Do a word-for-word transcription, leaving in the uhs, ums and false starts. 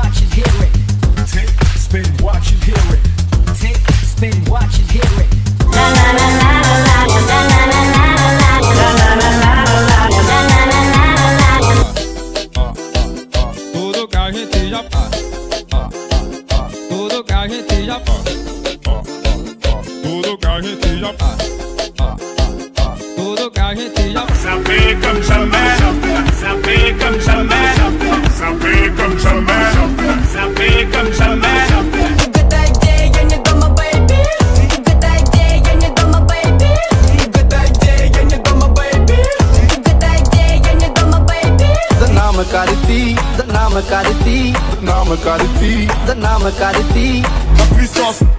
watch and hear it. Tick, spin, watch and hear it. Tick, spin, watch and hear it. La la la la la la la la la la la la la la la. Tudo que a gente já faz. Tudo que a gente já faz. Tudo que a gente já faz. Tudo que a gente já faz. Saber comme jamais. Saber comme jamais. Saber comme jamais. Saber comme jamais. Good idea, and you got my baby. Good idea, and you got my baby. Good idea, and you got my baby. Good idea, and you got my baby. The Namakariti, the Namakariti, Namakariti, the Namakariti. la puissance